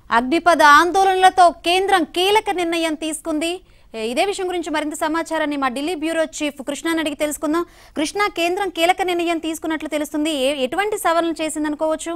అగ్నిపథ ఆందోళనలతో కేంద్రం కీలక నిర్ణయం తీసుకుంది. ఇదే విషయం గురించి మరింత సమాచారాన్ని మా ఢిల్లీ బ్యూరో చీఫ్ కృష్ణని అడిగి తెలుసుకుందాం. కృష్ణ, కేంద్రం కీలక నిర్ణయం తీసుకున్నట్లు తెలుస్తుంది. ఎటువంటి సవరణలు చేసిందనుకోవచ్చు?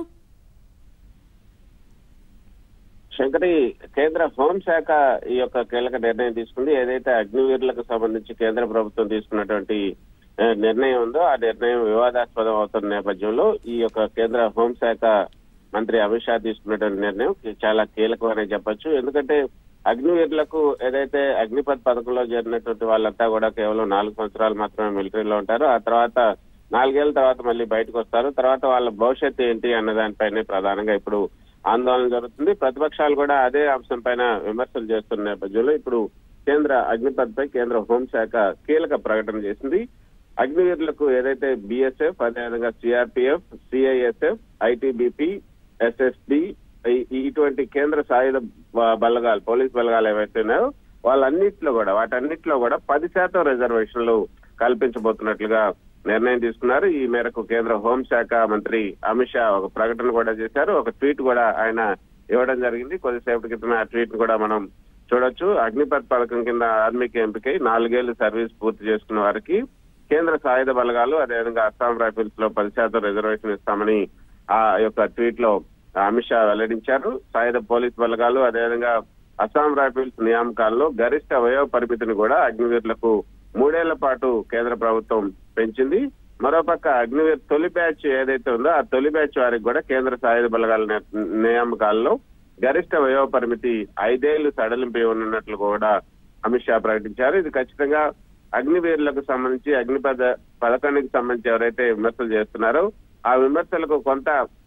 శంకరి, కేంద్ర హోంశాఖ ఈ యొక్క కీలక నిర్ణయం తీసుకుంది. ఏదైతే అగ్నివీరులకు సంబంధించి కేంద్ర ప్రభుత్వం తీసుకున్నటువంటి నిర్ణయం ఉందో ఆ నిర్ణయం వివాదాస్పదం అవుతున్న నేపథ్యంలో ఈ యొక్క కేంద్ర హోంశాఖ మంత్రి అమిత్ షా తీసుకున్నటువంటి నిర్ణయం చాలా కీలకమనే చెప్పొచ్చు. ఎందుకంటే అగ్నివీరులకు ఏదైతే అగ్నిపథ్ పథకంలో చేరినటువంటి వాళ్ళంతా కూడా కేవలం 4 సంవత్సరాలు మాత్రమే మిలిటరీలో ఉంటారు. ఆ తర్వాత 4 ఏళ్ల తర్వాత మళ్ళీ బయటకు వస్తారు. తర్వాత వాళ్ళ భవిష్యత్తు ఏంటి అన్న దానిపైనే ప్రధానంగా ఇప్పుడు ఆందోళన జరుగుతుంది. ప్రతిపక్షాలు కూడా అదే అంశం పైన విమర్శలు చేస్తున్న నేపథ్యంలో ఇప్పుడు కేంద్ర అగ్నిపథ్ పై కేంద్ర హోంశాఖ కీలక ప్రకటన చేసింది. అగ్నివీరులకు ఏదైతే బిఎస్ఎఫ్, అదేవిధంగా సిఆర్పిఎఫ్, సిఐఎస్ఎఫ్, ఐటీబీపీ, ఎస్ఎస్బి ఇటువంటి కేంద్ర సాయుధ బలగాలు, పోలీస్ బలగాలు ఏవైతే ఉన్నాయో వాటన్నిటిలో కూడా 10% రిజర్వేషన్లు కల్పించబోతున్నట్లుగా నిర్ణయం తీసుకున్నారు. ఈ మేరకు కేంద్ర హోంశాఖ మంత్రి అమిత్ షా ఒక ప్రకటన కూడా చేశారు. ఒక ట్వీట్ కూడా ఆయన ఇవ్వడం జరిగింది. కొద్దిసేపటి క్రితమే ఆ ట్వీట్ కూడా మనం చూడొచ్చు. అగ్నిపథ్ పథకం కింద ఆర్మీకి ఎంపికై 4 ఏళ్లు సర్వీస్ పూర్తి చేసుకున్న వారికి కేంద్ర సాయుధ బలగాలు, అదేవిధంగా అస్సాం రైఫిల్స్ లో 10% రిజర్వేషన్ ఇస్తామని ఆ యొక్క ట్వీట్ లో అమిత్ షా వెల్లడించారు. సాయుధ పోలీస్ బలగాలు, అదేవిధంగా అస్సాం రైఫిల్స్ నియామకాల్లో గరిష్ట వయో పరిమితిని కూడా అగ్నివీరులకు 3 ఏళ్ల పాటు కేంద్ర ప్రభుత్వం పెంచింది. మరోపక్క అగ్నివీర్ తొలి బ్యాచ్ ఏదైతే ఉందో ఆ తొలి బ్యాచ్ వారికి కూడా కేంద్ర సాయుధ బలగాల నియామకాల్లో గరిష్ట వయో పరిమితి 5 ఏళ్లు సడలింపు ఇవ్వనున్నట్లు కూడా అమిత్ షా ప్రకటించారు. ఇది ఖచ్చితంగా అగ్నివీరులకు సంబంధించి అగ్నిపథ పథకానికి సంబంధించి ఎవరైతే విమర్శలు చేస్తున్నారో ఆ విమర్శలకు కొంత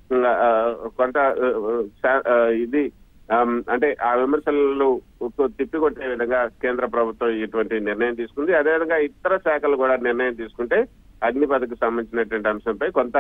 ఇది అంటే ఆ విమర్శలు తిప్పికొట్టే విధంగా కేంద్ర ప్రభుత్వం ఇటువంటి నిర్ణయం తీసుకుంది. అదేవిధంగా ఇతర శాఖలు కూడా నిర్ణయం తీసుకుంటే అగ్నిపథకు సంబంధించినటువంటి అంశంపై కొంత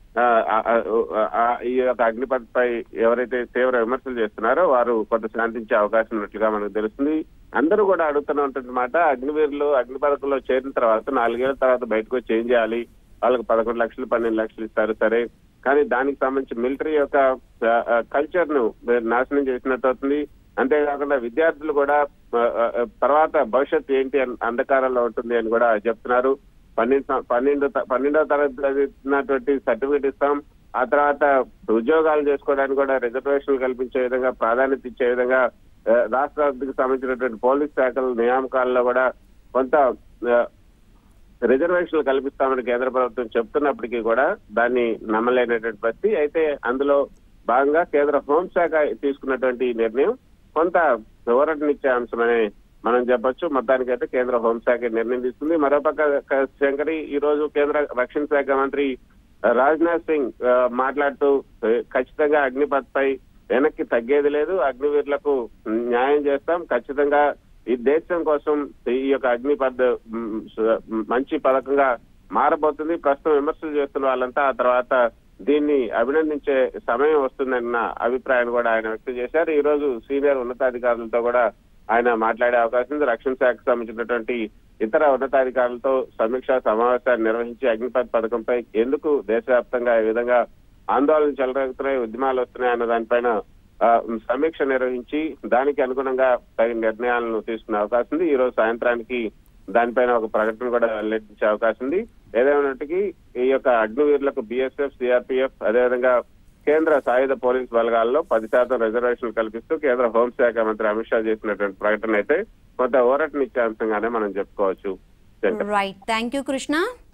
ఈ యొక్క అగ్నిపథ్ పై ఎవరైతే తీవ్ర విమర్శలు చేస్తున్నారో వారు కొంత శాంతించే అవకాశం ఉన్నట్లుగా మనకు తెలుస్తుంది. అందరూ కూడా అడుగుతున్నటువంటి మాట, అగ్నివీరులు అగ్నిపథకంలో చేరిన తర్వాత 4 ఏళ్ల తర్వాత బయటకు వచ్చి ఏం చేయాలి? వాళ్ళకి 11 లక్షలు 12 లక్షలు ఇస్తారు, సరే, కానీ దానికి సంబంధించి మిలిటరీ యొక్క కల్చర్ ను నాశనం చేసినట్టు అవుతుంది. అంతేకాకుండా విద్యార్థులు కూడా తర్వాత భవిష్యత్తు ఏంటి అంధకారంలో ఉంటుంది అని కూడా చెప్తున్నారు. 12వ తరగతి చదివినటువంటి సర్టిఫికేట్ ఇస్తాం, ఆ తర్వాత ఉద్యోగాలు చేసుకోవడానికి కూడా రిజర్వేషన్లు కల్పించే విధంగా, ప్రాధాన్యత ఇచ్చే విధంగా రాష్ట్రానికి సంబంధించినటువంటి పోలీస్ శాఖల నియామకాల్లో కూడా కొంత రిజర్వేషన్లు కల్పిస్తామని కేంద్ర ప్రభుత్వం చెప్తున్నప్పటికీ కూడా దాన్ని నమ్మలేనటువంటి పరిస్థితి. అయితే అందులో భాగంగా కేంద్ర హోంశాఖ తీసుకున్నటువంటి నిర్ణయం కొంత ఊరటనిచ్చే అంశమని మనం చెప్పొచ్చు. మొత్తానికైతే కేంద్ర హోంశాఖ నిర్ణయం తీసుకుంది. మరోపక్క శంకరి, ఈ రోజు కేంద్ర రక్షణ శాఖ మంత్రి రాజ్నాథ్ సింగ్ మాట్లాడుతూ ఖచ్చితంగా అగ్నిపథ్ పై వెనక్కి తగ్గేది లేదు, అగ్నివీరులకు న్యాయం చేస్తాం, ఖచ్చితంగా ఈ దేశం కోసం ఈ యొక్క అగ్నిపథ్ మంచి పథకంగా మారబోతుంది. ప్రస్తుతం విమర్శలు చేస్తున్న వాళ్ళంతా ఆ తర్వాత దీన్ని అభినందించే సమయం వస్తుందన్న అభిప్రాయాన్ని కూడా ఆయన వ్యక్తం చేశారు. ఈ రోజు సీనియర్ ఉన్నతాధికారులతో కూడా ఆయన మాట్లాడే అవకాశం ఉంది. రక్షణ శాఖకు సంబంధించినటువంటి ఇతర ఉన్నతాధికారులతో సమీక్షా సమావేశాన్ని నిర్వహించి అగ్నిపథ్ పథకంపై ఎందుకు దేశవ్యాప్తంగా ఈ విధంగా ఆందోళన చెలరేగుతున్నాయి, ఉద్యమాలు వస్తున్నాయి అన్న దానిపైన సమీక్ష నిర్వహించి దానికి అనుగుణంగా తగిన నిర్ణయాలను తీసుకునే అవకాశం ఉంది. ఈ రోజు సాయంత్రానికి దానిపైన ఒక ప్రకటన కూడా వెల్లడించే అవకాశం ఉంది. ఏదేమైనప్పటికీ ఈ యొక్క అగ్నివీరులకు బిఎస్ఎఫ్, సిఆర్పిఎఫ్, అదేవిధంగా కేంద్ర సాయుధ పోలీస్ బలగాల్లో 10% రిజర్వేషన్లు కల్పిస్తూ కేంద్ర హోంశాఖ మంత్రి అమిత్ షా చేసినటువంటి ప్రకటన అయితే కొంత ఊరటనిచ్చే అంశంగానే మనం చెప్పుకోవచ్చు. Right, thank you Krishna.